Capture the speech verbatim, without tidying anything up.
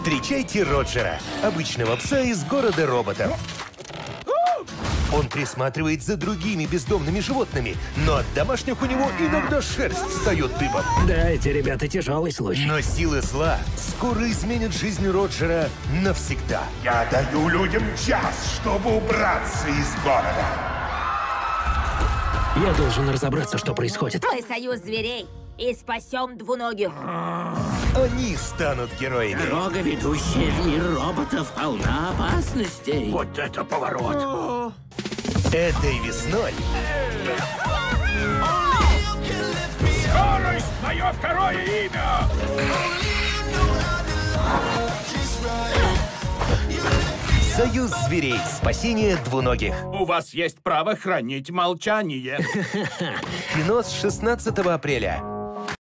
Встречайте Роджера, обычного пса из города роботов. Он присматривает за другими бездомными животными, но от домашних у него иногда шерсть встает дыбом. Да, эти ребята тяжелый случай. Но силы зла скоро изменят жизнь Роджера навсегда. Я даю людям час, чтобы убраться из города. Я должен разобраться, что происходит. Мы союз зверей и спасем двуногих. Они станут героями. Дорога, ведущая в мир роботов, полна опасностей. Вот это поворот. Этой весной Скорость — мое второе имя! Союз зверей. Спасение двуногих. У вас есть право хранить молчание. Кино с шестнадцатого апреля.